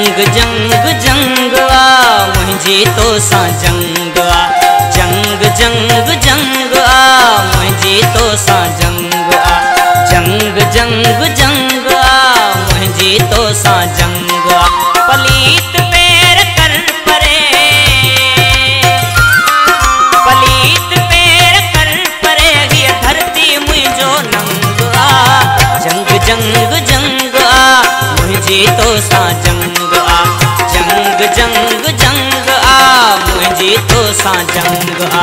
जंग जंग जंग आ मुझी तो सा जंग आ जंग जंग जंग आ मुझी तो सा जंग आ जंग जंग जंग आ मुझी तो सा जंग आ पलीत पैर कर परे पलीत पैर कर परे ये धरती मुझो नंग आ जंग जंग जंग आ मुझी तो सा जंग आ जंग जंग जंग आ मुझी तो सा जंग आ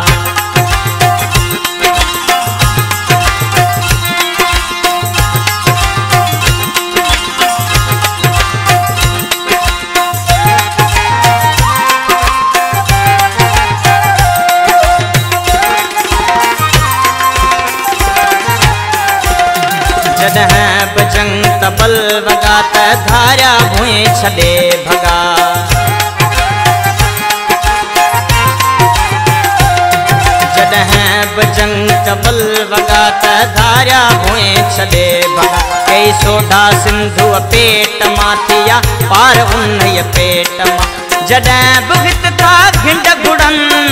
जॾहिं बजंग तबल वगा त धारिया भुए छॾे भगा जॾहिं बजंग तबल वगा त धारिया भुए छॾे भगा कई सोढा सिंधु पेट मां थिया पार उन पेट मां जॾहिं भुगत था घिंड घुड़नि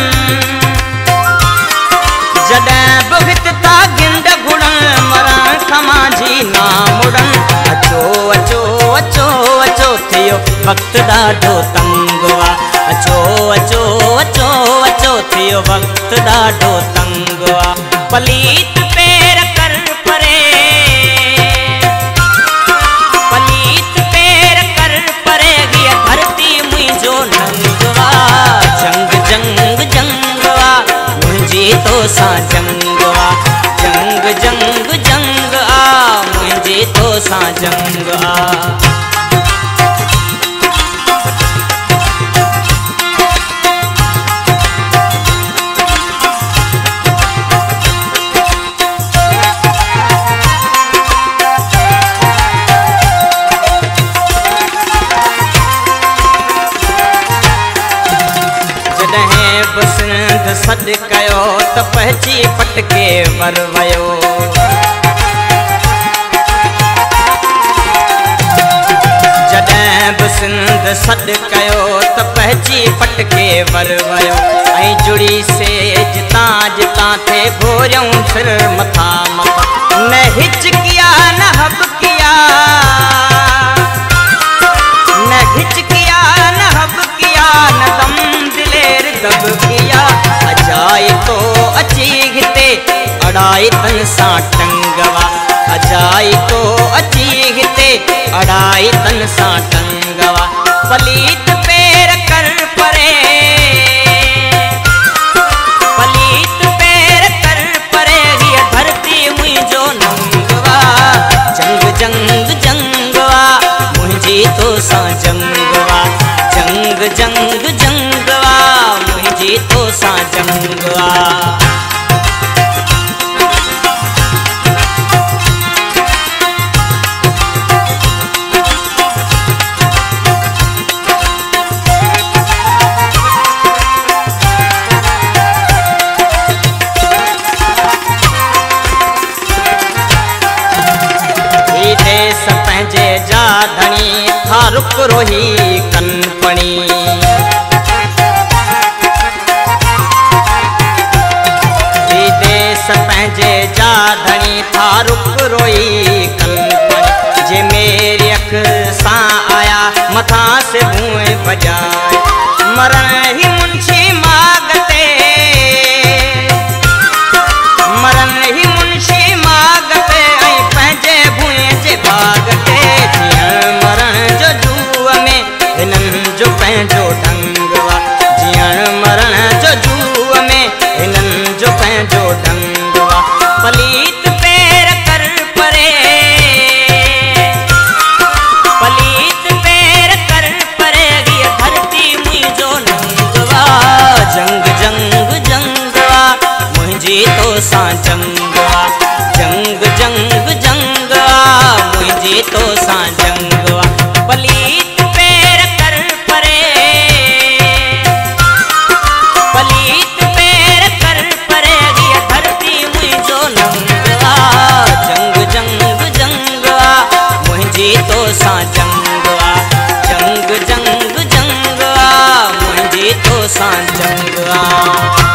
जॾहिं भुगत था घिंड घुड़नि मरण खमाजी ना मुड़न अचो अचो अचो अचो थियो वक्त ॾाढो तंग आ अचो अचो अचो अचो थियो वक्त ॾाढो तंग आ पलीत पैर कर परे पलीत पैर कर परे ये धरती मुझो नंग आ जंग जंग जंग आ मुझी तो सा जंग आ जंग जंग जंग आ मुझी तो सा जंग आ जॾहिं बसंत सॾ कयो त पहुची पटके वर वयो जॾहिं बसंत सॾ कयो त पहुची पटके वर वयो ऐं जुड़ी सेज तां जितां थे घोरियूं सिर मथा मथा न हिचकिया न हबकिया न हिचकिया न हबकिया न दम दिलेर दब किया अजाई तो अची हिते अड़ाई तन सां टंगवा अजाई तो अची हिते अड़ाई तन सां टंगवा पलीत पैर कर परे पलीत पैर कर परे ये धरती मुझो नंगवा जंग जंग जंगवा मुझी तो सा जंगवा जंग जंग जंगवा मुझी तो सा जंगवा देश पंहिंजे जा धणी था रुक रोही कनपणी देश पंहिंजे जा धणी था रुक रोही कनपणी जे मेरी अख सां आया मथा से भूए बजाए मरण ही मुंशी मागते मरण ही मुंशी मागते ऐं पंहिंजे भूए जे बागते जीअण मरण जो जूअ में हिननि जो पंहिंजो ढंग आ जीअण मरण जो जूअ में हिननि जो पंहिंजो ढंग आ पलीत पैर कर परे पलीत पैर कर परे ये धरती मुझो नंग आ जंग जंग जंग आ मुझी तो सा जंग आ जंग जंग जंग आ मुझी तो सा जंग आ पलीत पैर कर परे पलीत पैर कर परे ये धरती मुझो नंग आ जंग जंग जंग आ मुझी तो सा जंग आ जंग सां चंग आ।